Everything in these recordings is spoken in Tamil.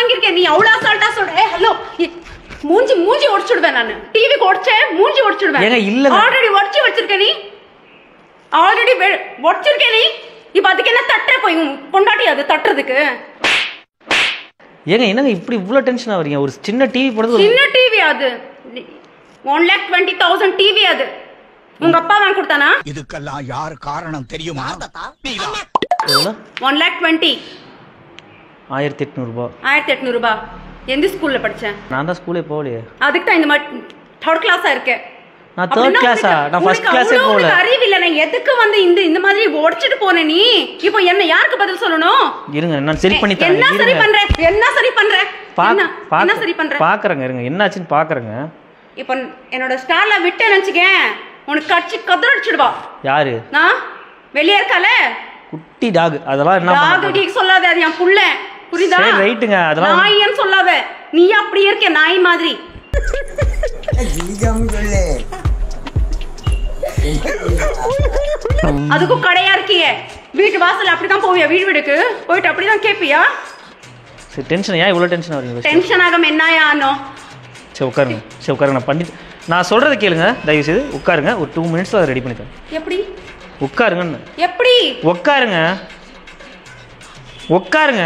வாங்கியிருக்கேன். நீ அவ்வளவு அசால்ட்டா சொல்ற. ஹலோ, மூஞ்சி உடைச்சுடுவேன் நானு. டிவிக்கு உடைச்சேன், மூஞ்சி உடைச்சுடுவேன். ஏங்க இல்ல, ஆல்ரெடி உடைச்சு வச்சிருக்க நீ. ஆல்ரெடி உடைச்சிருக்க நீ. இப்ப அதுக்கு என்ன தட்டுற போய் கொண்டாட்டி அது தட்டுறதுக்கு? ஏங்க என்னங்க இப்படி இவ்வளவு டென்ஷன் ஆவறீங்க? ஒரு சின்ன டிவி போடுறது. சின்ன டிவி அது 1,20,000 டிவி அது. உங்க அப்பா வாங்கி கொடுத்தானா? இதுக்கெல்லாம் யார் காரணம் தெரியுமா? 1,20,000. 1800 ரூபாய். 1800 ரூபாய். எந்த ஸ்கூல்ல படிச்சேன்? நான் தான் ஸ்கூலே போகலையே. அதுக்கு தான் இந்த மாதிரி தேர்ட் கிளாஸா இருக்கேன். நான் தேர்ட் கிளாஸா? நான் ஃபர்ஸ்ட் கிளாஸே போகல. அறிவு இல்ல. நான் எதுக்கு வந்து இந்த மாதிரி உடைச்சிட்டு போனே நீ? இப்போ என்ன யாருக்கு பதில் சொல்லணும்? இருங்க நான் சரி பண்ணி தரேன். என்ன சரி பண்ற? என்ன சரி பண்ற? என்ன சரி பண்ற? பாக்குறேங்க, இருங்க என்னாச்சுன்னு பாக்குறேங்க. இப்போ என்னோட ஸ்டார்ல விட்டு நினைச்சுக்கேன், உனக்கு கட்சி கதறடிச்சிடுவா. யாரு? நான் வெளியே இருக்கால குட்டி டாக். அதெல்லாம் என்ன டாக் கீக் சொல்லாத, அது என் புள்ள. புரியுதா? சரி ரைட்டுங்க. அதெல்லாம் நாயின்னு சொல்லாத. நீ அப்படியே இருக்க நாய் மாதிரி. அதுக்கும் கடையா இருக்கியே. வீட்டு வாசல் அப்படிதான் போவியா? வீட்டுக்கு போயிட்டு அப்படிதான் கேப்பியா? சரி டென்ஷன் ஏன் இவ்வளவு டென்ஷன் ஆவறீங்க? டென்ஷன் ஆகாம என்னயா ஆனோ? சரி உட்காருங்க, சரி உட்காருங்க. நான் பண்ணி நான் சொல்றதை கேளுங்க தயவு செய்து. உட்காருங்க, ஒரு 2 மினிட்ஸ்ல அதை ரெடி பண்ணி தரேன். எப்படி உட்காருங்க. எப்படி? உட்காருங்க, உட்காருங்க.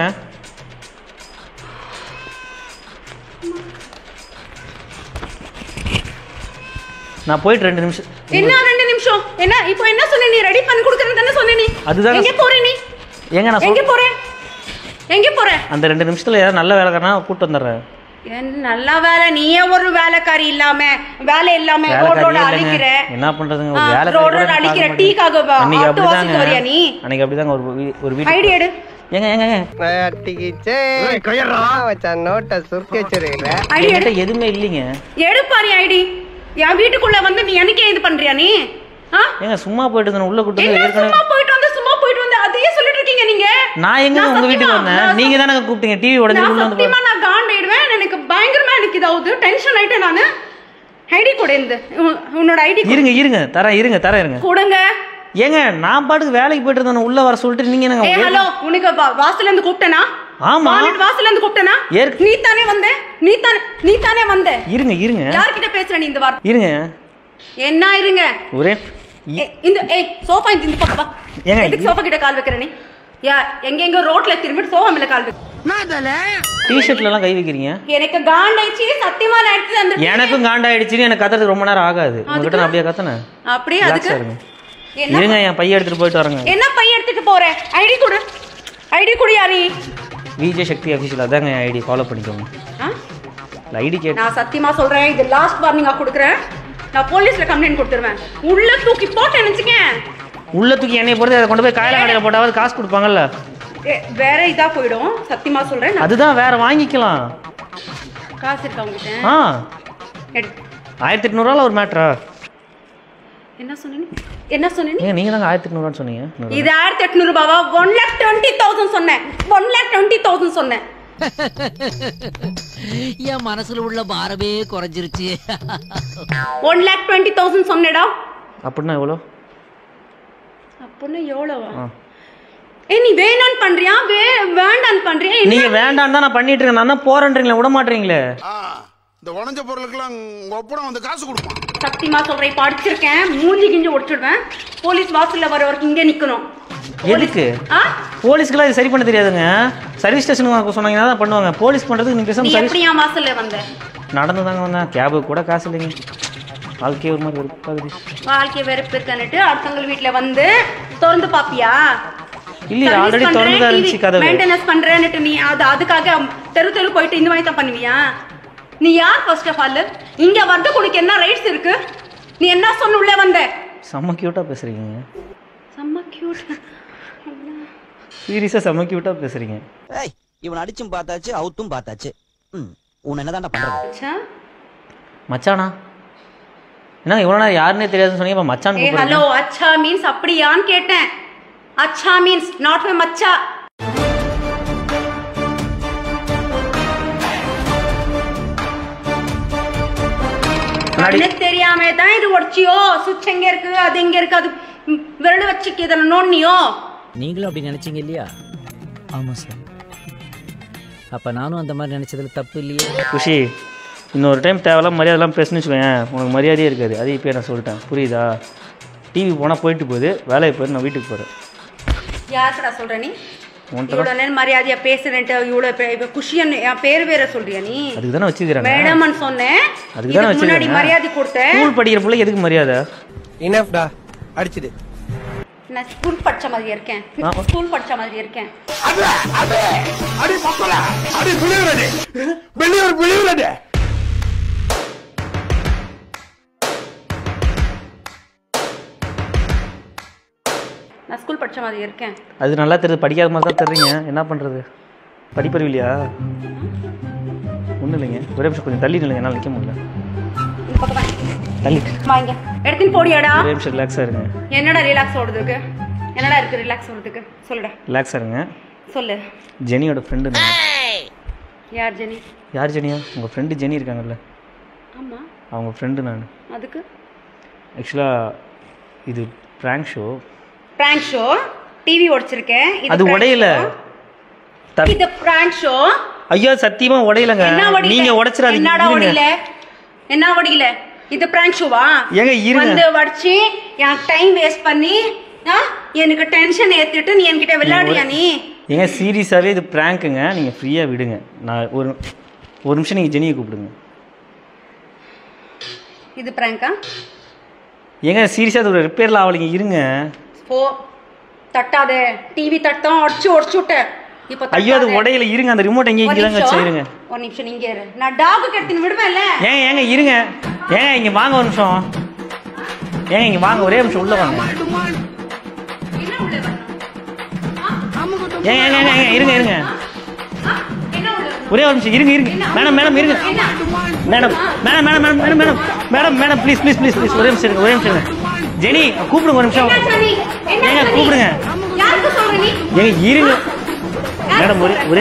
நான் போயிட்டு 2 நிமிஷம். என்ன 2 நிமிஷம்? என்ன இப்போ என்ன சொன்ன நீ? ரெடி பண்ணி கொடுக்கறேன்னு தானே சொன்ன நீ? அதுதான். எங்க போற நீ? ஏங்க நான் எங்க போற? எங்க போற? அந்த 2 நிமிஷத்துல யாராவது நல்ல வேலைக்காரனா கூட்டு வந்துடுறேன். என்ன நல்ல வேலை? நீயே ஒரு வேலைக்காரி இல்லாம வேலை இல்லாம ரோடோட அழிக்கிற. என்ன பண்றதுங்க? ஒரு வேலைக்காரி ரோடோட அழிக்கிற. டீக்காக ஆட்டோ வாசிக்க வரியா நீ? அன்னைக்கு அப்படிதாங்க ஒரு வீட்டு ஐடியா எடு. ஏங்க ஏங்க அட்டிக்கிச்சே கையறா வச்ச நோட்ட சுருக்கி வச்சிருக்கற. ஐடியா எதுமே இல்லீங்க. எடு பாரு ஐடி. என் வீட்டுக்குள்ள வந்து நீ எனக்கே இது பண்றியா நீ? ஏங்க சும்மா போயிட்டு வந்தேன் உள்ள கூட்டி வந்து. ஏற்கனவே சும்மா போயிட்டு வந்து அதையே சொல்லிட்டு இருக்கீங்க நீங்க. நான் எங்க உங்க வீட்டுக்கு வந்தேன்? நீங்க தானே கூப்பிட்டீங்க. டிவி உடைஞ்சு உள்ள வந்து. சத்தியமா நான் காண்டாயிடுவேன். எனக்கு பயங்கரமா எனக்கு இதாவுது. டென்ஷன் ஆயிட்டேன் நானு. ஐடி கூட இந்த உன்னோட ஐடி இருங்க தரேன். கொடுங்க. ஏங்க நான் பாட்டுக்கு வேலைக்கு போயிட்டு இருந்தேன். உள்ள வர சொல்லிட்டு நீங்க என்னங்க? ஹலோ, உனக்கு வாசல்ல இருந்து கூப்பிட்டேனா? ஆமா, வாசல்ல இருந்து கூப்பிட்டேனா? நீ தானே வந்த. இருங்க யார்கிட்ட பேசுற நீ இந்த வாரம்? இருங்க. என்ன இருங்க? ஒரே இந்த சோஃபா இந்த பக்கம் வா. ஏங்க எதுக்கு சோஃபா கிட்ட கால் வைக்கிற நீ? எங்க ரோட்ல திரும்பி சோஃபா மேல கால் வைக்க. டி-ஷர்ட்ல எல்லாம் கை வைக்கிறீங்க. எனக்கு காண்டாயிடுச்சு சத்தியமா. நான் எடுத்து அந்த எனக்கும் காண்டாயிடுச்சு. எனக்கு கத்துறது ரொம்ப நேரம் ஆகாது. உங்ககிட்ட நான் அப்படியே கத்துனேன். அப்படியே அதுக்கு இருங்க என் பைய எடுத்துட்டு போயிட்டு வரேங்க. என்ன பைய எடுத்துட்டு போற? ஐடி கொடு யாரி? விஜய் சக்தி அபிஷியல் அதாங்க என் ஐடி. ஃபாலோ பண்ணிக்கோங்க. ஐடி கேட்டு நான் சத்தியமா சொல்றேன், இது லாஸ்ட் வார்னிங்கா கொடுக்குறேன். நான் போலீஸ்ல கம்ப்ளைண்ட் கொடுத்துருவேன். உள்ள தூக்கி போட்டு நினைச்சுக்கேன். உள்ள தூக்கி எண்ணெய் போட்டு அதை கொண்டு போய் காயல கடையில போட்டாவது காசு கொடுப்பாங்கல்ல. வேற இதா போயிடும். சத்தியமா சொல்றேன். அதுதான் வேற வாங்கிக்கலாம். காசு இருக்கா உங்ககிட்ட? 1800 ரூபாய் ஒரு மேட்டரா? என்ன சொன்னீங்க? நீங்க தாங்க 1800 ரூபாய் சொன்னீங்க. இது 1800 ரூபாவா? 1,20,000 சொன்னேன். 1,20,000 சொன்னேன். என் மனசுல உள்ள பாரமே குறைஞ்சிருச்சு. 1,20,000 சொன்னேடா. அப்படின்னா எவ்வளோ? அப்படின்னா எவ்வளவா? நீ வேணான்னு பண்றியா? வேண்டான்னு பண்றியா? நீங்க வேண்டான்னு தான் நான் பண்ணிட்டு இருக்கேன். நான் தான் போறேன்றீங்களே, விட மாட்டீங்களே. இந்த உடஞ்ச பொருளுக்கெல்லாம் ஒப்படம் வந்து காசு கொடுப்பான். சத்தியமா சொல்றேன், படிச்சிருக்கேன். மூஞ்சி கிஞ்சி ஒடிச்சிடுவேன். போலீஸ் வாசல்ல வர வரைக்கும் இங்கே நிக்கணும். எதுக்கு? போலீஸ்க்குலாம் இது சரி பண்ண தெரியாதுங்க. சர்வீஸ் ஸ்டேஷனுக்கு சொன்னாங்கன்னா தான் பண்ணுவாங்க. போலீஸ் பண்றதுக்கு நீங்க பேசாம சர்வீஸ். எப்படி வாசல்ல வந்த? நடந்து தாங்க வந்தேன். கேபு கூட காசு இல்லைங்க. வாழ்க்கை ஒரு மாதிரி வெறுப்பாகுது. வாழ்க்கை வெறுப்பு இருக்கன்னுட்டு அடுத்தவங்க வீட்டுல வந்து திறந்து பாப்பியா? இல்ல ஆல்ரெடி திறந்து தான் இருந்துச்சு கதவு. மெயின்டெனன்ஸ் பண்றேன்னுட்டு நீ அதுக்காக தெரு போயிட்டு இந்த மாதிரி தான் பண்ணுவியா? நீ யார் ஃபர்ஸ்ட் ஆஃப் ஆல்? இங்க வந்து உனக்கு என்ன ரைட்ஸ் இருக்கு? நீ என்ன சொன்ன உள்ள வந்த? செம்ம கியூட்டா பேசுறீங்க. செம்ம கியூட். சீரியஸா செம்ம கியூட்டா பேசுறீங்க. ஏய் இவன் அடிச்சும் பார்த்தாச்சு அவுத்தும் பார்த்தாச்சு. உன் என்னதான்டா பண்றது? மச்சானா? என்ன இவ்வளவு நேரம் யாருன்னே தெரியாதுன்னு சொன்னீங்க. இப்ப மச்சான் கூப்பிடுறீங்க. ஹலோ, அச்சா மீன்ஸ் அப்படியான்னு கேட்டேன். அச்சா மீன்ஸ் நாட் மை மச்சா. எனக்கு தெரியாம தான் இது உடைச்சியோ? சுவிட்ச் எங்க இருக்கு, அது எங்க இருக்கு, அது விரல் வச்சுக்கு இதெல்லாம் நோண்டியோ? நீங்களும் அப்படி நினைச்சீங்க இல்லையா? ஆமா சார். அப்ப நானும் அந்த மாதிரி நினைச்சதுல தப்பு இல்லையே. குஷி, இன்னொரு டைம் தேவையில்லாம் மரியாதைலாம் பேசுன்னு வச்சுக்கோங்க, உனக்கு மரியாதையே இருக்காது. அது இப்போ நான் சொல்லிட்டேன், புரியுதா? டிவி போனால் போயிட்டு போகுது, வேலையை போயிட்டு நான் வீட்டுக்கு போகிறேன். யாருக்கடா சொல்ற நீ? இவ்வளோ நேரம் மரியாதையா பேசுறேன்ட்டு இவ்வளோ குஷியன்னு என் பேர் வேற சொல்றியா நீ? அதுக்கு தானே வச்சுக்கிறேன் மேடம்னு சொன்னேன், அதுக்கு தானே முன்னாடி வச்சுக்கிறேன். மரியாதை கொடுத்தேன். ஸ்கூல் படிக்கிற பிள்ளை எதுக்கு மரியாதை? இனஃப்டா அடிச்சிடு. நான் ஸ்கூல் படிச்ச மாதிரி இருக்கேன், ஸ்கூல் படிச்ச மாதிரி இருக்கேன். அடி மக்கள அடி பிளிவரடே பிளிவரடே. நான் ஸ்கூல் படிச்ச மாதிரி இருக்கேன். அது நல்லா தெரியுது, படிக்காத மாதிரி தான் தெரியுங்க. என்ன பண்ணுறது? படிப்பறிவில்லையா? ஒன்றும் இல்லைங்க, ஒரே நிமிஷம் கொஞ்சம் தள்ளி இல்லைங்க, என்னால் நிற்க முடியல. இந்த பக்கம் வா. தள்ளிட்டு வாங்க எடுத்துன்னு போடியாடா. ஒரே நிமிஷம் ரிலாக்ஸாக இருங்க. என்னடா ரிலாக்ஸ் ஓடுறதுக்கு? என்னடா இருக்கு ரிலாக்ஸ் ஓடுறதுக்கு? சொல்லுடா. ரிலாக்ஸாக இருங்க. சொல்லு. ஜெனியோட ஃப்ரெண்டு. யார் ஜெனி? யார் ஜெனியா? உங்கள் ஃப்ரெண்டு ஜெனி இருக்காங்கல்ல, ஆமா அவங்க ஃப்ரெண்டு நான். அதுக்கு ஆக்சுவலாக இது prank show. Prank show TV உடைச்சிருக்கேன். அது உடையல. இது பிராங்க் ஷோ. ஐயோ சத்தியமா உடையலங்க, நீங்க உடைச்சிராதீங்க. என்னடா உடையல? என்ன உடையல? இது பிராங்க் ஷோவா? ஏங்க இருங்க. வந்து வடிச்சு என் டைம் வேஸ்ட் பண்ணி எனக்கு டென்ஷன் ஏத்திட்டு நீ என்கிட்ட விளையாடுறியா நீ? ஏங்க சீரியஸாவே இது பிராங்க்குங்க, நீங்க ஃப்ரீயா விடுங்க. நான் ஒரு நிமிஷம் நீங்க ஜெனியை கூப்பிடுங்க. இது பிராங்கா? ஏங்க சீரியஸா இது ஒரு ரிப்பேர்ல ஆவலிங்க, இருங்க. போ தட்டாதே, டிவி தட்டம் உடைச்சு விட்ட. இப்போ ஐயோ அது உடையில, இருங்க. அந்த ரிமோட் எங்க இங்க தாங்க வச்சு, இருங்க. ஒரு நிமிஷம் நீங்க இரு, நான் டாக் கெடுத்து விடுவேன்ல. ஏங்க இருங்க. ஏங்க இங்க வாங்க ஒரு நிமிஷம். ஏங்க இங்க வாங்க, ஒரே நிமிஷம் உள்ள வாங்க. என்ன உள்ள வரணும்? ஏங்க இருங்க. என்ன உள்ள? ஒரே ஒரு நிமிஷம் இருங்க. மேடம் இருங்க. மேடம் ப்ளீஸ் ஒரே நிமிஷம் இருங்க. ஜெனி கூப்பிடுங்க ஒரு நிமிஷம். ஏங்க கூப்பிடுங்க. யாருக்கு சொல்ற நீ? ஏங்க இருங்க மேடம். ஒரே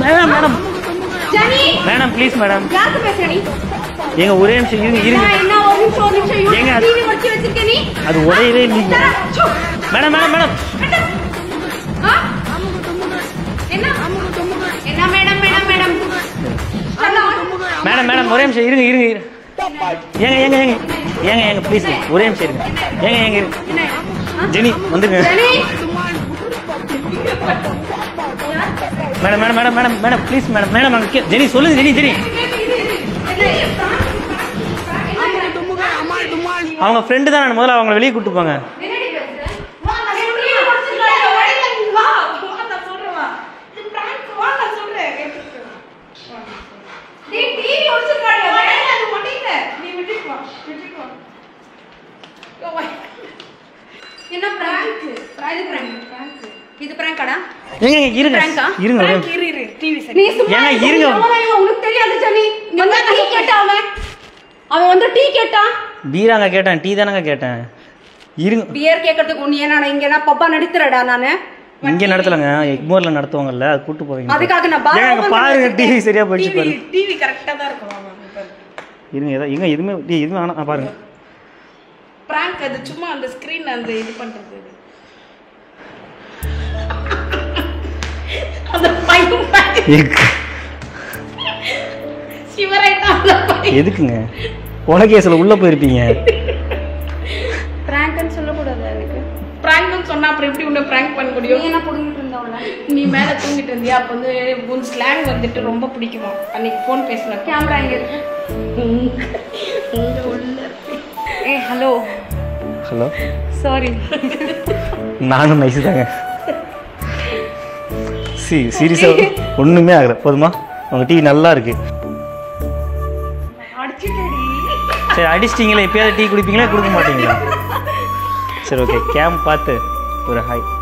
ஜெனி மேடம் ப்ளீஸ் மேடம். யாருக்கு பேசுற நீ? ஏங்க ஒரே நிமிஷம் இருங்க. என்ன ஒரு நிமிஷம் ஏங்க டிவி உடைச்சு வச்சிருக்க நீ? அது உடையவே இல்லைங்க. மேடம் மேடம் ஒரே நிமிஷம் இருங்க. ஏங்க ப்ளீஸ் ஒரே நிமிஷம் இருங்க. ஏங்க ஜெனி வந்துருங்க. மேடம் ப்ளீஸ் மேடம் ஜெனி சொல்லுங்க. ஜெனி அவங்க ஃப்ரெண்டு தான். நான் முதல்ல அவங்கள வெளியே கூட்டு போங்க. என்ன பிராங்க்? இது பிராங்காடா? ஏங்க இருங்க. நீ சும்மா இருங்க. உனக்கு தெரியாது ஜெனி. வந்து டீ கேட்டான் அவன் வந்து டீ கேட்டான். பீராங்க கேட்டேன், டீ தானங்க கேட்டேன். இருங்க. பியர் கேட்கறதுக்கு நீ என்ன இங்க நான் பப்பா நடித்துறடா நானு? இங்க நடத்தலங்க, எக்மோர்ல நடத்துவாங்கல்ல, அது கூட்டு போவீங்க. அதுக்காக நான் பாருங்க டிவி சரியா போயிடுச்சு பாருங்க. டிவி கரெக்ட்டா தான் இருக்கும். இருங்க எதுவுமே ஆனா பாருங்க. பிராங்க் அது சும்மா அந்த ஸ்கிரீன் அந்த இது பண்றது. அந்த பையன் சிவரைட்டா எதுக்குங்க உலகேசல உள்ள போயிருப்பீங்க. பிராங்க்னு சொல்ல கூடாது. அதுக்கு பிராங்க்னு சொன்னா அப்புறம் எப்படி உன்னை பிராங்க் பண்ண முடியும்? நீ என்ன புடிங்கிட்டு இருந்தவள? நீ மேல தூங்கிட்டு இருந்தியா? அப்ப வந்து உன் ஸ்லாங் வந்துட்டு ரொம்ப பிடிக்குமா? அன்னைக்கு ஃபோன் பேசின கேமரா எங்க இருக்கு? உங்க உள்ள. Hello sorry. நானும் நைஸ் தாங்க. சீரியஸா ஒண்ணுமே ஆகல. போதுமா? உங்க டிவி நல்லா இருக்கு. சரி அடிச்சிட்டீங்களா? எப்பயாவது டீ குடிப்பீங்களா? கொடுக்க மாட்டீங்களா? சரி ஓகே, கேம் பார்த்து ஒரு ஹாய்.